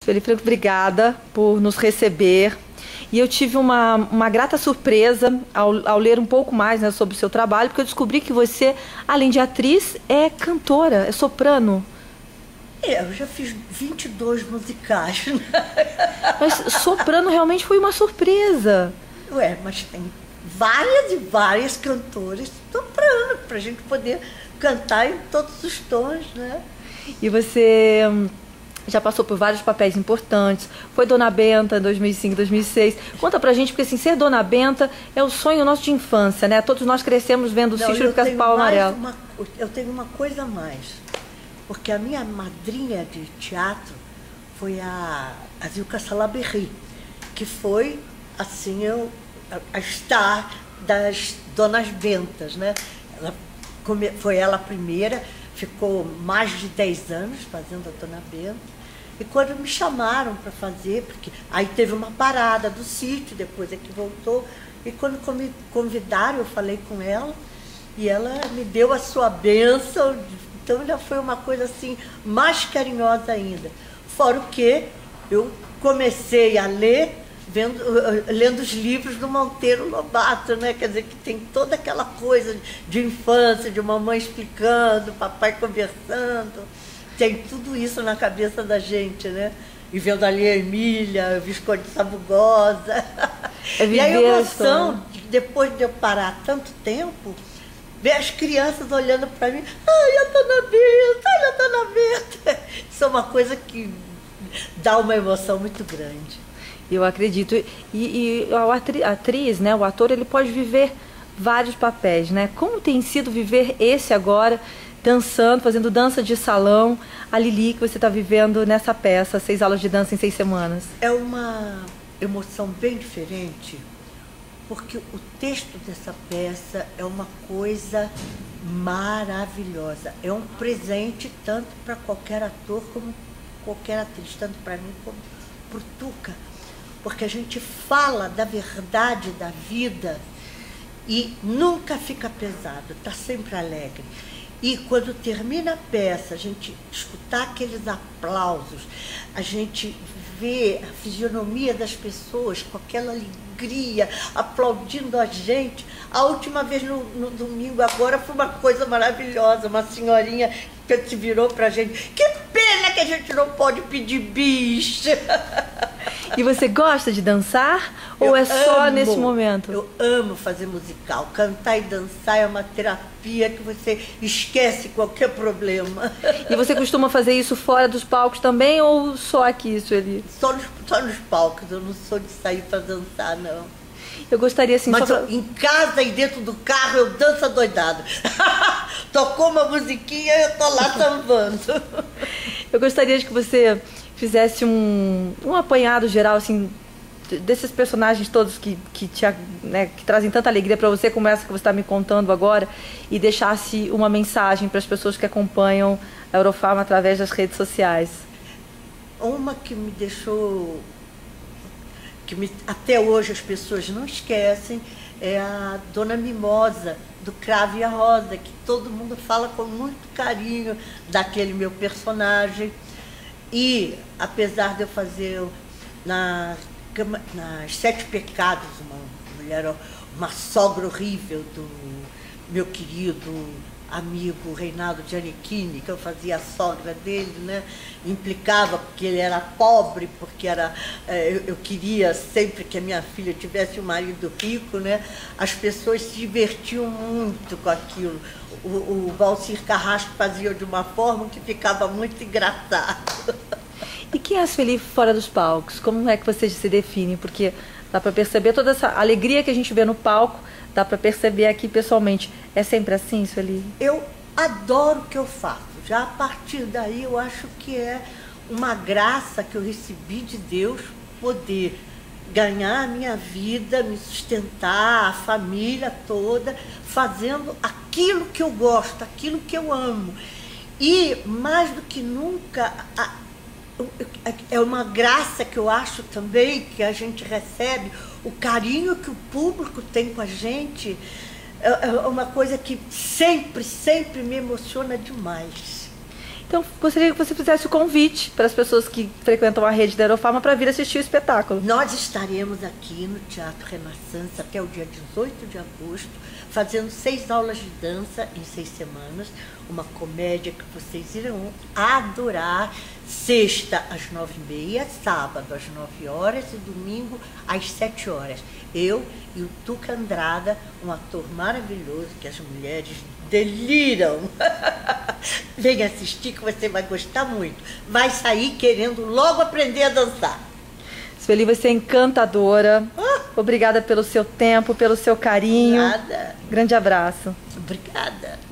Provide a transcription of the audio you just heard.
Sueli Franco, obrigada por nos receber. E eu tive uma grata surpresa ao ler um pouco mais, né, sobre o seu trabalho, porque eu descobri que você, além de atriz, é cantora, é soprano. Eu já fiz 22 musicais, né? Mas soprano realmente foi uma surpresa. Ué, mas tem várias e várias cantoras soprano, pra gente poder cantar em todos os tons, né? E você já passou por vários papéis importantes, foi Dona Benta em 2005, 2006. Conta pra gente, porque assim, ser Dona Benta é o sonho nosso de infância, né? Todos nós crescemos vendo o Sítio do Pica-Pau Amarelo. Eu tenho uma coisa a mais, porque a minha madrinha de teatro foi a Zilka Salaberry, que foi, assim, a star das Donas Bentas, né? Foi ela a primeira, ficou mais de 10 anos fazendo a Dona Benta. E quando me chamaram para fazer, porque aí teve uma parada do sítio, depois é que voltou, e quando me convidaram, eu falei com ela, e ela me deu a sua bênção, então já foi uma coisa assim, mais carinhosa ainda. Fora o que eu comecei a ler, lendo os livros do Monteiro Lobato, né? Quer dizer, que tem toda aquela coisa de infância, de mamãe explicando, papai conversando, tem tudo isso na cabeça da gente, né? E vendo ali a Emília, o Visconde de Sabugosa. E a emoção, depois de eu parar tanto tempo, ver as crianças olhando para mim, ai, a Dona Benta, ai, a Dona Benta. Isso é uma coisa que dá uma emoção muito grande. Eu acredito. E a atriz, né, o ator, ele pode viver vários papéis, né? Como tem sido viver esse agora, dançando, fazendo dança de salão, a Lili que você está vivendo nessa peça, 6 aulas de dança em 6 semanas? É uma emoção bem diferente, porque o texto dessa peça é uma coisa maravilhosa. É um presente tanto para qualquer ator como qualquer atriz, tanto para mim como para o Tuca. Porque a gente fala da verdade da vida e nunca fica pesado, está sempre alegre. E quando termina a peça, a gente escutar aqueles aplausos, a gente vê a fisionomia das pessoas com aquela alegria, aplaudindo a gente. A última vez no domingo agora foi uma coisa maravilhosa, uma senhorinha que se virou pra gente. Que pena que a gente não pode pedir bis! E você gosta de dançar ou é só nesse momento? Eu amo fazer musical. Cantar e dançar é uma terapia que você esquece qualquer problema. E você costuma fazer isso fora dos palcos também ou só aqui, Sueli? Só nos palcos. Eu não sou de sair para dançar, não. Eu gostaria assim... Mas em casa e dentro do carro eu danço adoidado. Tocou uma musiquinha e eu tô lá sambando. Eu gostaria de que você fizesse um apanhado geral, assim, desses personagens todos que trazem tanta alegria para você, como essa que você está me contando agora, e deixasse uma mensagem para as pessoas que acompanham a Eurofarma através das redes sociais. Uma que me deixou, até hoje as pessoas não esquecem, é a Dona Mimosa, do Cravo e a Rosa, que todo mundo fala com muito carinho daquele meu personagem. E, apesar de eu fazer nas 7 Pecados, uma sogra horrível do meu querido amigo Reinaldo Giannichini, que eu fazia a sogra dele, né? Implicava porque ele era pobre, porque eu queria sempre que a minha filha tivesse um marido rico, né? As pessoas se divertiam muito com aquilo. O Valcir Carrasco fazia de uma forma que ficava muito engraçado. E quem é a Sueli fora dos palcos? Como é que você se define? Porque dá para perceber toda essa alegria que a gente vê no palco, dá para perceber aqui pessoalmente. É sempre assim, Sueli? Eu adoro o que eu faço. Já a partir daí eu acho que é uma graça que eu recebi de Deus poder ganhar a minha vida, me sustentar, a família toda, fazendo aquilo que eu gosto, aquilo que eu amo. E, mais do que nunca, é uma graça que eu acho também, que a gente recebe, o carinho que o público tem com a gente, é uma coisa que sempre, sempre me emociona demais. Então, gostaria que você fizesse o convite para as pessoas que frequentam a rede da Aerofarma para vir assistir o espetáculo. Nós estaremos aqui no Teatro Renaissance até o dia 18 de agosto, fazendo 6 aulas de dança em 6 semanas, uma comédia que vocês irão adorar, sexta às 9h30, sábado às 9 horas e domingo às 7 horas. Eu e o Tuca Andrada, um ator maravilhoso que as mulheres deliram. Venha assistir que você vai gostar muito. Vai sair querendo logo aprender a dançar. Sueli, você é encantadora. Obrigada pelo seu tempo, pelo seu carinho. Nada. Grande abraço. Obrigada.